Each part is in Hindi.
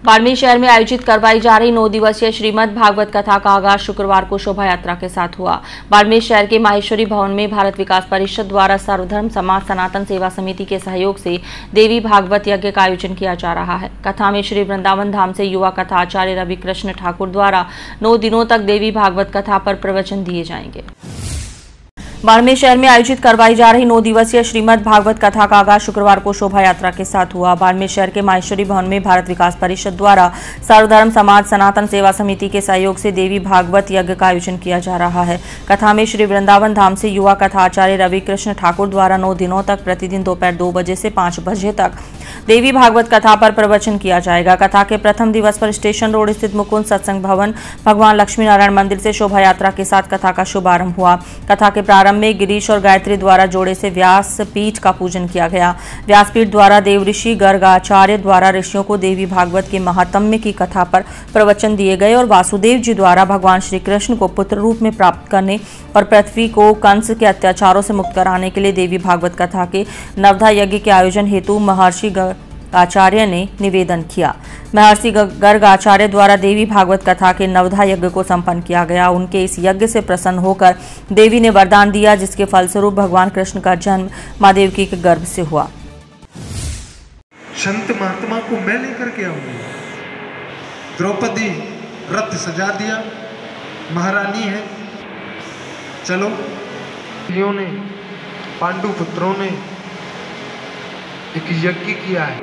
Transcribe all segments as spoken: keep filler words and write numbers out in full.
बाड़मेर शहर में आयोजित करवाई जा रही नौ दिवसीय श्रीमद् भागवत कथा का आगाज शुक्रवार को शोभा यात्रा के साथ हुआ। बाड़मेर शहर के माहेश्वरी भवन में भारत विकास परिषद द्वारा सर्वधर्म समाज सनातन सेवा समिति के सहयोग से देवी भागवत यज्ञ का आयोजन किया जा रहा है। कथा में श्री वृंदावन धाम से युवा कथा आचार्य रवि कृष्ण ठाकुर द्वारा नौ दिनों तक देवी भागवत कथा पर प्रवचन दिए जाएंगे। बाड़मेर शहर में आयोजित करवाई जा रही नौ दिवसीय श्रीमद् भागवत कथा का आगाज शुक्रवार को शोभा यात्रा के साथ हुआ। बाड़मेर शहर के माहेश्वरी भवन में भारत विकास परिषद द्वारा सर्वधर्म समाज सनातन सेवा समिति के सहयोग से देवी भागवत यज्ञ का आयोजन किया जा रहा है। कथा में श्री वृंदावन धाम से युवा कथा आचार्य रवि कृष्ण ठाकुर द्वारा नौ दिनों तक प्रतिदिन दोपहर दो बजे से पाँच बजे तक देवी भागवत कथा पर प्रवचन किया जाएगा। कथा के प्रथम दिवस पर स्टेशन रोड स्थित मुकुंद सत्संग भवन भगवान लक्ष्मी नारायण मंदिर से शोभा यात्रा के साथ कथा का शुभारंभ हुआ। कथा के प्रारंभ में गिरीश और गायत्री द्वारा जोड़े से व्यास पीठ का पूजन किया गया। व्यासपीठ द्वारा देव ऋषि गर्ग आचार्य द्वारा ऋषियों को देवी भागवत के महात्म्य की कथा पर प्रवचन दिए गए और वासुदेव जी द्वारा भगवान श्री कृष्ण को पुत्र रूप में प्राप्त करने और पृथ्वी को कंस के अत्याचारों से मुक्त कराने के लिए देवी भागवत कथा के नवधा यज्ञ के आयोजन हेतु महर्षि आचार्य ने निवेदन किया। महर्षि गर्ग आचार्य द्वारा देवी भागवत कथा के नवधा यज्ञ को संपन्न किया गया। उनके इस यज्ञ से प्रसन्न होकर देवी ने वरदान दिया, जिसके फलस्वरूप भगवान कृष्ण का जन्म मां देवकी के गर्भ से हुआ। संत महात्मा को मैं लेकर के आऊंगी। द्रौपदी रथ सजा दिया, महारानी है, चलो। ने पांडु पुत्रों ने एक यज्ञ किया है।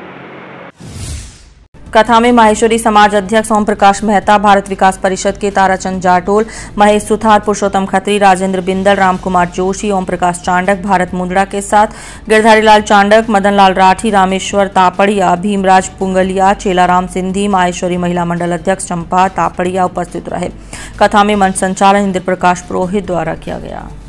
कथा में माहेश्वरी समाज अध्यक्ष ओम प्रकाश मेहता, भारत विकास परिषद के ताराचंद जाटोल, महेश सुथार, पुरुषोत्तम खत्री, राजेंद्र बिंदल, राम कुमार जोशी, ओम प्रकाश चांडक, भारत मुंदड़ा के साथ गिरधारी लाल चांडक, मदन लाल राठी, रामेश्वर तापड़िया, भीमराज पुंगलिया, चेलाराम सिंधी, माहेश्वरी महिला मंडल अध्यक्ष चंपा तापड़िया उपस्थित रहे। कथा में मंच संचालन इंद्र प्रकाश पुरोहित द्वारा किया गया।